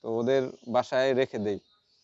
তো ওদের বাসায় রেখে দেই।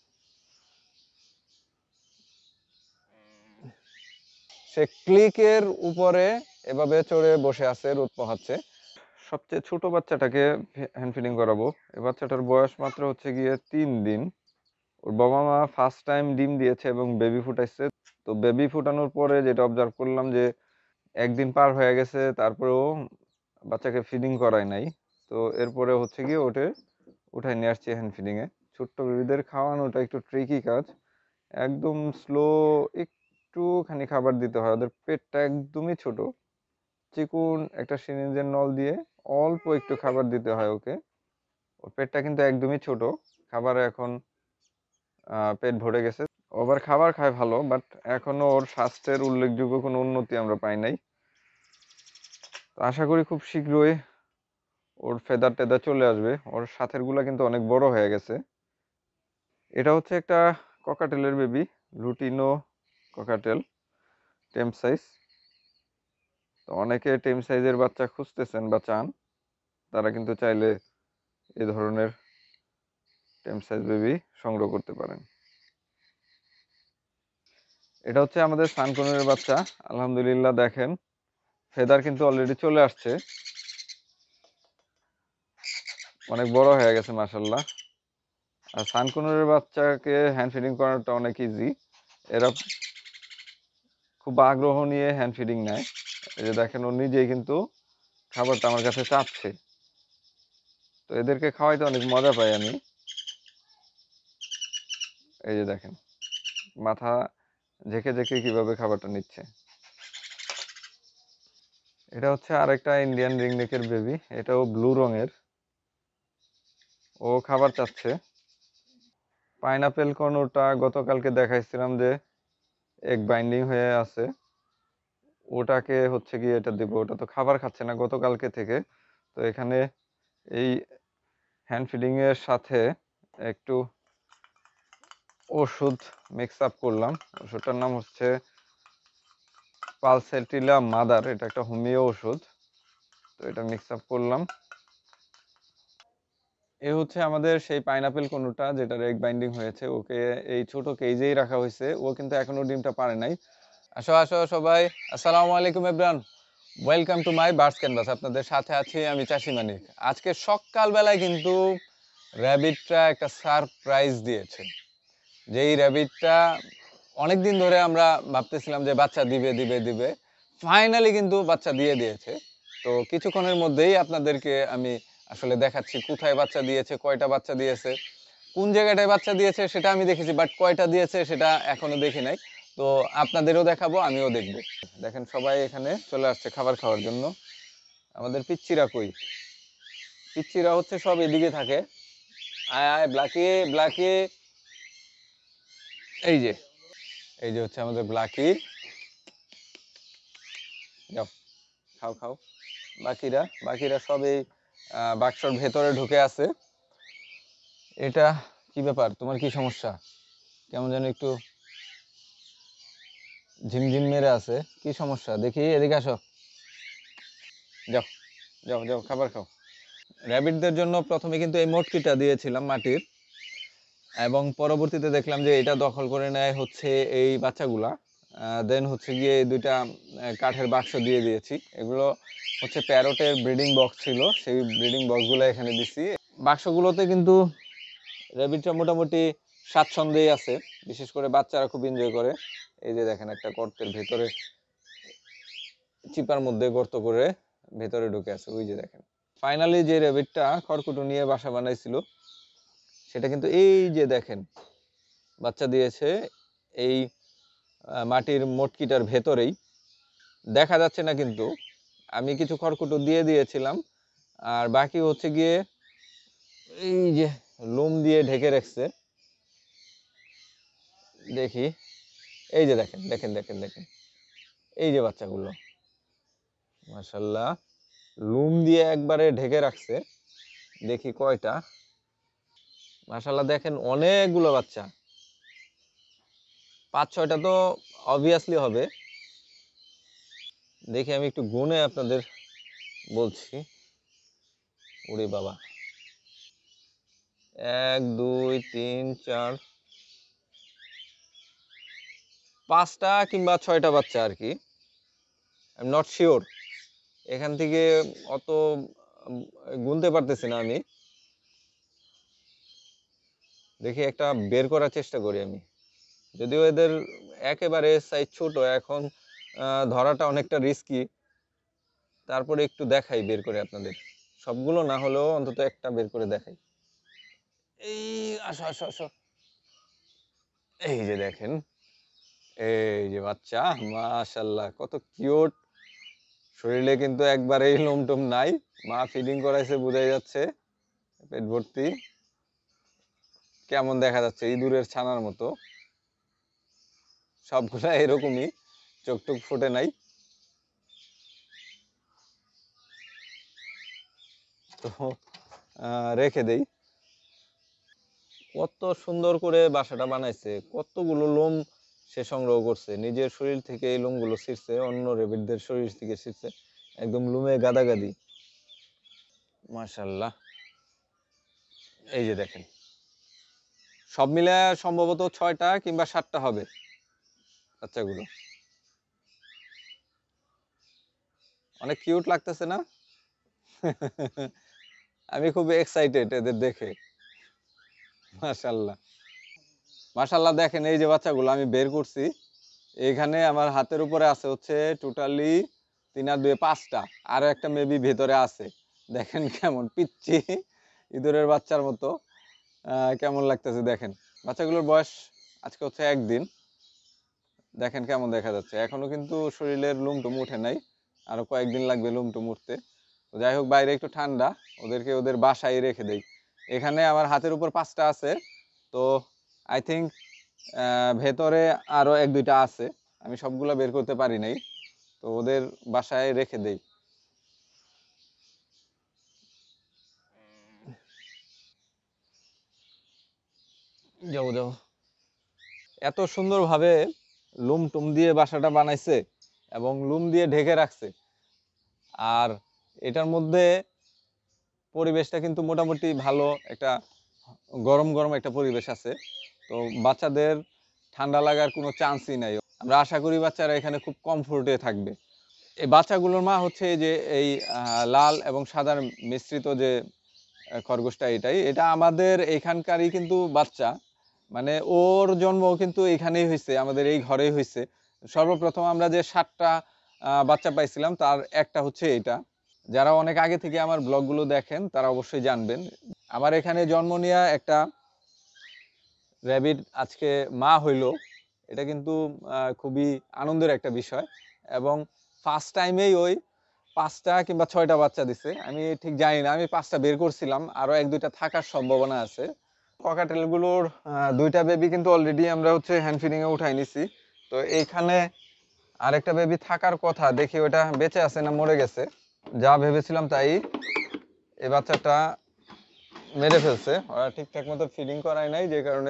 সে ক্লিকের উপরে এভাবে চড়ে বসে আছে, রোদ পোহাচ্ছে। সবচেয়ে ছোট বাচ্চাটাকে হ্যান্ড ফিডিং করাবো। এই বাচ্চাটার বয়স মাত্র হচ্ছে গিয়ে 3 দিন। ওর বাবা মা ফার্স্ট টাইম ডিম দিয়েছে এবং বেবি ফুটাইছে। তো বেবি ফুটানোর পরে যেটা অবজার্ভ করলাম যে একদিন পার হয়ে গেছে, তারপরেও বাচ্চাকে ফিডিং করায় নাই। তো এরপরে হচ্ছে গিয়ে উঠাই নিয়ে আসছি হ্যান্ড ফিডিং এ। ছোট্ট বেবিদের খাওয়ানোটা একটু ট্রিকি কাজ। একদম স্লো, একটুখানি খাবার দিতে হয়। ওদের পেটটা একদমই ছোট, চিকুন একটা সিরিঞ্জের নল দিয়ে অল্প একটু খাবার দিতে হয় ওকে। ওর পেটটা কিন্তু একদমই ছোট, খাবারে এখন পেট ভরে গেছে। ও আবার খাবার খায় ভালো, বাট এখনো ওর স্বাস্থ্যের উল্লেখযোগ্য কোনো উন্নতি আমরা পাই নাই। তো আশা করি খুব শীঘ্রই ওর ফেদার টেদার চলে আসবে। ওর সাথের গুলা কিন্তু অনেক বড় হয়ে গেছে। এটা হচ্ছে একটা ককাটেলের বেবি, লুটিনো ককাটেল, টেম সাইজ। তো অনেকে টেম সাইজের বাচ্চা খুঁজতেছেন বা চান, তারা কিন্তু চাইলে এই ধরনের টেম সাইজ বেবি সংগ্রহ করতে পারেন। এটা হচ্ছে আমাদের সানকুনের বাচ্চা। আলহামদুলিল্লাহ দেখেন ফেদার কিন্তু অলরেডি চলে আসছে, অনেক বড় হয়ে গেছে মাশাল্লাহ। আর সানকুনের বাচ্চাকে হ্যান্ড ফিডিং করাটা অনেক ইজি। এরা খুব আগ্রহ নিয়ে হ্যান্ড ফিডিং নেয়। এই যে দেখেন ও নিজেই কিন্তু খাবারটা আমার কাছে চাচ্ছে। তো এদেরকে খাওয়াইতে অনেক মজা পাই আমি। এই যে দেখেন মাথা ঝেঁকে ঝেঁকে কিভাবে খাবারটা নিচ্ছে। এটা হচ্ছে আরেকটা ইন্ডিয়ান রিংনেকের বেবি, এটাও ব্লু রঙের। ও খাবার চাচ্ছে। পাইনাপেল কর্ন ওটা গতকালকে দেখাইছিলাম যে এগ বাইন্ডিং হয়ে আছে, ওটাকে হচ্ছে গিয়ে এটা দিব। ওটা তো খাবার খাচ্ছে না গতকালকে থেকে। তো এখানে এই হ্যান্ড ফিডিং এর সাথে একটু ওষুধ মিক্স আপ করলাম। ওষুধটার নাম হচ্ছে পালসেটিলা মাদার, এটা একটা হোমিও ওষুধ। তো এটা মিক্স আপ করলাম। এ হচ্ছে আমাদের সেই পাইনাপেল কনুটা যেটার এগ বাইন্ডিং হয়েছে। ওকে এই ছোট কেজেই রাখা হয়েছে, ও কিন্তু এখনো ডিমটা পারে নাই। আসো আসো সবাই, আসসালামু আলাইকুম everyone, welcome to my birds canvas. আপনাদের সাথে আছি আমি চাষি মানিক। আজকে সকালবেলায় কিন্তু র্যাবিটটা একটা সারপ্রাইজ দিয়েছে। যেই র্যাবিটটা অনেক দিন ধরে আমরা ভাবতেছিলাম যে বাচ্চা দিবে দিবে দিবে, ফাইনালি কিন্তু বাচ্চা দিয়ে দিয়েছে। তো কিছুক্ষণের মধ্যেই আপনাদেরকে আমি আসলে দেখাচ্ছি কোথায় বাচ্চা দিয়েছে, কয়টা বাচ্চা দিয়েছে, কোন জায়গাটায় বাচ্চা দিয়েছে সেটা আমি দেখেছি, বাট কয়টা দিয়েছে সেটা এখনো দেখি নাই। তো আপনাদেরও দেখাবো, আমিও দেখবো। দেখেন সবাই এখানে চলে আসছে খাবার খাওয়ার জন্য। আমাদের পিচ্চিরা কই? পিচ্চিরা হচ্ছে সব এদিকে থাকে। আয় আয় ব্লাকি, ব্লাকি। এই যে, এই যে হচ্ছে আমাদের ব্লাকি। যাও খাও খাও। বাকিরা বাকিরা সব এই বাক্সর ভেতরে ঢুকে আছে। এটা কি ব্যাপার, তোমার কি সমস্যা? কেমন যেন একটু ঝিমঝিম মেরে আছে, কি সমস্যা দেখি, এদিকে আসো। যাও যাও যাও খাবার খাও। র্যাবিটদের জন্য প্রথমে কিন্তু এই মটকিটা দিয়েছিলাম মাটির, এবং পরবর্তীতে দেখলাম যে এটা দখল করে নেয় হচ্ছে এই বাচ্চাগুলা। দেন হচ্ছে গিয়ে এই দুইটা কাঠের বাক্স দিয়ে দিয়েছি। এগুলো হচ্ছে প্যারটের ব্রিডিং বক্স ছিল, সেই ব্রিডিং বক্সগুলো এখানে দিছি। বাক্সগুলোতে কিন্তু র্যাবিটটা মোটামুটি স্বাচ্ছন্দ্যেই আছে, বিশেষ করে বাচ্চারা খুব এনজয় করে। এই যে দেখেন একটা গর্তের ভেতরে, চিপার মধ্যে গর্ত করে ভেতরে ঢুকে আছে, ওই যে দেখেন। ফাইনালি যে র্যাবিটটা খড়কুটো নিয়ে বাসা বানাইছিল সেটা কিন্তু এই যে দেখেন বাচ্চা দিয়েছে এই মাটির মটকিটার ভেতরেই। দেখা যাচ্ছে না কিন্তু, আমি কিছু খড়কুটো দিয়ে দিয়েছিলাম, আর বাকি হচ্ছে গিয়ে এই যে লোম দিয়ে ঢেকে রাখছে। দেখি, এই যে দেখেন দেখেন দেখেন দেখেন, এই যে বাচ্চাগুলো মাশাল্লাহ লোম দিয়ে একবারে ঢেকে রাখছে। দেখি কয়টা, মাশাল্লাহ দেখেন অনেকগুলো বাচ্চা, 5-6টা তো অবভিয়াসলি হবে। দেখি আমি একটু গুনে আপনাদের বলছি। ওরে বাবা, এক দুই তিন চার পাঁচটা কিংবা ছয়টা বাচ্চা আর কি, আই এম নট শিওর। এখান থেকে অত উম, গুনতে পারতেছি না আমি। দেখি একটা বের করার চেষ্টা করি আমি, যদিও এদের একেবারে সাইজ ছোট এখন, ধরাটা অনেকটা রিস্কি। তারপরে একটু দেখাই বের করে আপনাদের, সবগুলো না হলেও অন্তত একটা বের করে দেখাই। এই আসো আসো আসো, এই যে দেখেন, এই যে বাচ্চা, মাশাল্লাহ কত কিউট। শরীরে কিন্তু একবারেই লোম টোম নাই, মা ফিডিং করাইছে বোঝাই যাচ্ছে, পেট ভর্তি। কেমন দেখা যাচ্ছে, ইঁদুরের ছানার মতো, সবগুলা এরকমই, চোখ টোক ফুটে নাই। তো রেখে দেই। কত সুন্দর করে বাসাটা বানাইছে, কতগুলো লোম সে সংগ্রহ করছে, নিজের শরীর থেকে এই লোমগুলো ছিঁড়ছে, অন্য রেবিটদের শরীর থেকে ছিঁড়ছে, একদম লোমে গাদাগাদি। মাশাল্লাহ, এই যে দেখেন, সব মিলে সম্ভবত 6টা কিংবা 7টা হবে বাচ্চাগুলো। অনেক কিউট লাগতেছে না? আমি খুব এক্সাইটেড এদের দেখে। মাশাল্লাহ, মাশাল্লাহ দেখেন, এই যে বাচ্চাগুলো আমি বের করছি, এখানে আমার হাতের উপরে আছে হচ্ছে টোটালি 3 আর 2 5টা, আরো একটা মেবি ভেতরে আছে। দেখেন কেমন পিচ্ছি, ইঁদুরের বাচ্চার মতো। কেমন লাগতেছে দেখেন, বাচ্চাগুলোর বয়স আজকে হচ্ছে 1 দিন। দেখেন কেমন দেখা যাচ্ছে, এখনো কিন্তু শরীরের লোমটুম উঠে নাই, আরো কয়েকদিন লাগবে লোমটুম উঠতে। তো যাই হোক, বাইরে একটু ঠান্ডা, ওদেরকে ওদের বাসায় রেখে দেই। এখানে আমার হাতের উপর 5টা আছে, তো আই থিঙ্ক ভেতরে আরো 1-2টা আছে, আমি সবগুলা বের করতে পারি নাই, তো ওদের বাসায় রেখে দেই। যাও যাও, এত সুন্দরভাবে লুম টুম দিয়ে বাসাটা বানাইছে এবং লুম দিয়ে ঢেকে রাখছে। আর এটার মধ্যে পরিবেশটা কিন্তু মোটামুটি ভালো, একটা গরম গরম একটা পরিবেশ আছে, তো বাচ্চাদের ঠান্ডা লাগার কোনো চান্সই নাই। আমরা আশা করি বাচ্চারা এখানে খুব কমফোর্টে থাকবে। এই বাচ্চাগুলোর মা হচ্ছে এই যে এই লাল এবং সাদার মিশ্রিত যে খরগোশটা, এটা আমাদের এখানকারই কিন্তু বাচ্চা, মানে ওর জন্ম কিন্তু এখানেই হয়েছে, আমাদের এই ঘরেই হয়েছে। সর্বপ্রথম আমরা যে 7টা বাচ্চা পাইছিলাম, তার একটা হচ্ছে এটা। যারা অনেক আগে থেকে আমার ব্লগগুলো দেখেন তারা অবশ্যই জানবেন, আমার এখানে জন্ম নেওয়া একটা র্যাবিট আজকে মা হইলো, এটা কিন্তু খুবই আনন্দের একটা বিষয়। এবং ফার্স্ট টাইমেই ওই 5টা কিংবা 6টা বাচ্চা দিছে, আমি ঠিক জানি না, আমি 5টা বের করছিলাম, আরো 1-2টা থাকার সম্ভাবনা আছে। ককাটেলগুলোর 2টা বেবি কিন্তু অলরেডি আমরা হচ্ছে হ্যান্ড ফিডিং এ উঠাই নিছি। তো এইখানে আরেকটা বেবি থাকার কথা, দেখি ওটা বেঁচে আছে না মরে গেছে। যা ভেবেছিলাম তাই, এই বাচ্চাটা মেরে ফেলছে, ওরা ঠিকঠাক মতো ফিডিং করায় নাই, যে কারণে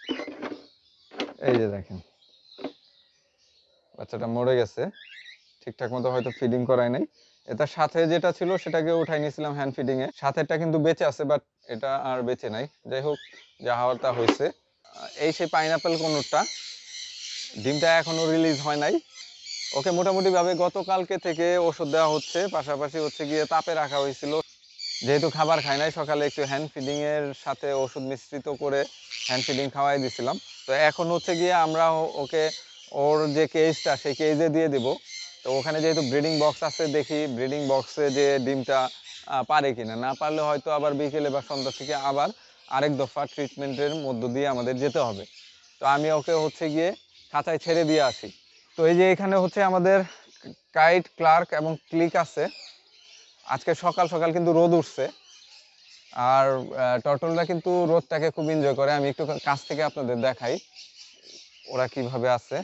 এই যে দেখেন বাচ্চাটা মরে গেছে, ঠিকঠাক মতো হয়তো ফিডিং করায় নাই। এটার সাথে যেটা ছিল সেটাকে উঠাই নিয়েছিলাম হ্যান্ড ফিডিং এ, সাথেরটা কিন্তু বেঁচে আছে, বাট এটা আর বেঁচে নাই। যাই হোক, যা হওয়ার তা হয়েছে। এই সেই পাইনাপেল কোনটা, ডিমটা এখনো রিলিজ হয় নাই। ওকে মোটামুটি ভাবে গতকালকে থেকে ওষুধ দেওয়া হচ্ছে, পাশাপাশি হচ্ছে গিয়ে তাপে রাখা হয়েছিল, যেহেতু খাবার খায় নাই। সকালে একটু হ্যান্ড ফিডিং এর সাথে ওষুধ মিশ্রিত করে হ্যান্ড ফিডিং খাওয়াই দিছিলাম। তো এখন হচ্ছে গিয়ে আমরা ওকে ওর যে কেজটা, সেই কেজে দিয়ে দিব। তো ওখানে যেহেতু ব্রিডিং বক্স আছে, দেখি ব্রিডিং বক্সে যে ডিমটা পারে কিনা, না পারলে হয়তো আবার বিকেলে বা সন্ধ্যা থেকে আবার আরেক দফা ট্রিটমেন্টের মধ্য দিয়ে আমাদের যেতে হবে। তো আমি ওকে হচ্ছে গিয়ে খাঁচায় ছেড়ে দিয়ে আসি। তো এই যে এখানে হচ্ছে আমাদের কাইট, ক্লার্ক এবং ক্লিক আছে। আজকে সকাল সকাল কিন্তু রোদ উঠছে, আর টর্টলরা কিন্তু রোদটাকে খুব এনজয় করে। আমি একটু কাছ থেকে আপনাদের দেখাই ওরা কিভাবে আছে।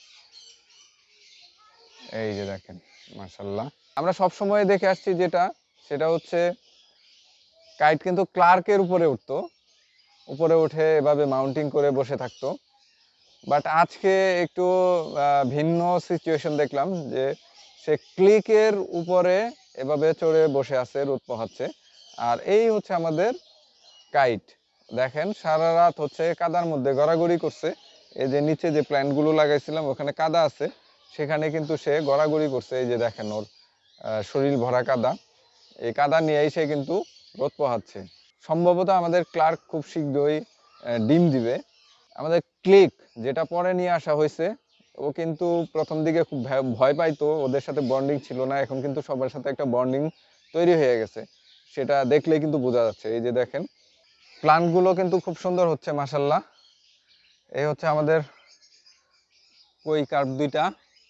এই যে দেখেন, মাশাল্লাহ। আমরা সব সময় দেখে আসছি যেটা, সেটা হচ্ছে কাইট কিন্তু ক্লার্কের উপরে উঠতো, উপরে উঠে এভাবে মাউন্টিং করে বসে থাকতো। বাট আজকে একটু ভিন্ন সিচুয়েশন দেখলাম, যে সে ক্লিকের উপরে এভাবে চড়ে বসে আছে, রোদ পোহাচ্ছে। আর এই হচ্ছে আমাদের কাইট, দেখেন সারা রাত হচ্ছে কাদার মধ্যে গড়াগড়ি করছে। এই যে নিচে যে প্ল্যান্ট গুলো লাগাইছিলাম ওখানে কাদা আছে, সেখানে কিন্তু সে গড়াগড়ি করছে। এই যে দেখেন ওর শরীর ভরা কাদা, এই কাদা নিয়েই সে কিন্তু রোদ পোহাচ্ছে। সম্ভবত আমাদের ক্লার্ক খুব শীঘ্রই ডিম দিবে। আমাদের ক্লিক যেটা পরে নিয়ে আসা হয়েছে, ও কিন্তু প্রথম দিকে খুব ভয় পাইতো, ওদের সাথে বন্ডিং ছিল না। এখন কিন্তু সবার সাথে একটা বন্ডিং তৈরি হয়ে গেছে, সেটা দেখলে কিন্তু বোঝা যাচ্ছে। এই যে দেখেন প্লান্টগুলো কিন্তু খুব সুন্দর হচ্ছে মাশাল্লাহ। এই হচ্ছে আমাদের কই কার্প দুইটা।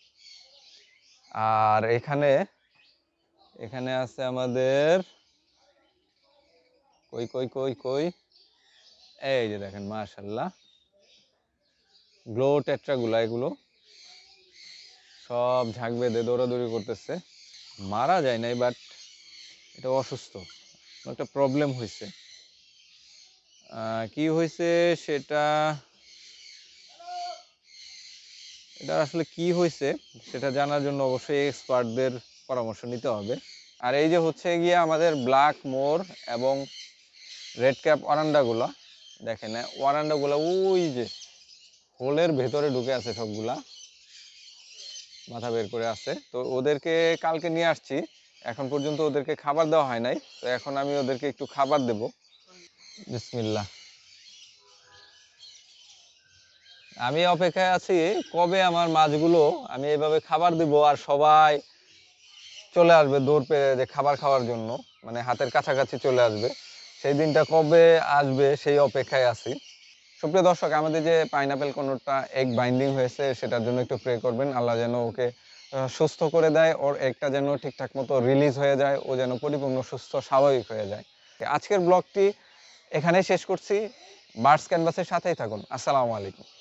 আর এখানে এখানে আছে আমাদের কই কই কই কই এই যে দেখেন মাশাল্লাহ গ্লো টেট্রাগুলা, এগুলো সব ঝাঁক বেঁধে দৌড়াদৌড়ি করতেছে। মারা যায় নাই, বাট এটা অসুস্থ, একটা প্রবলেম হয়েছে। কি হয়েছে সেটা, এটা আসলে কি হয়েছে সেটা জানার জন্য অবশ্যই এক্সপার্টদের পরামর্শ নিতে হবে। আর এই যে হচ্ছে গিয়ে আমাদের ব্ল্যাক মোর এবং রেড ক্যাপ ওয়ারান্ডাগুলো, দেখেন ওয়ারান্ডাগুলো ওই যে হোলের ভেতরে ঢুকে আছে, সবগুলা মাথা বের করে আছে। তো ওদেরকে কালকে নিয়ে আসছি, এখন পর্যন্ত ওদেরকে খাবার দেওয়া হয় নাই। তো এখন আমি ওদেরকে একটু খাবার দেব। বিসমিল্লাহ। আমি অপেক্ষায় আছি কবে আমার মাছগুলো আমি এভাবে খাবার দিব আর সবাই চলে আসবে দৌড় পেয়ে যে খাবার খাওয়ার জন্য, মানে হাতের কাছাকাছি চলে আসবে। সেই দিনটা কবে আসবে সেই অপেক্ষায় আছি। সুপ্রিয় দর্শক, আমাদের যে পাইনাপেল কোনোটা এগ বাইন্ডিং হয়েছে সেটার জন্য একটু প্রে করবেন, আল্লাহ যেন ওকে সুস্থ করে দেয়, ওর একটা যেন ঠিকঠাক মতো রিলিজ হয়ে যায়, ও যেন পরিপূর্ণ সুস্থ স্বাভাবিক হয়ে যায়। আজকের ব্লগটি এখানেই শেষ করছি। বার্ডস ক্যানভাসের সাথেই থাকুন। আসসালামু আলাইকুম।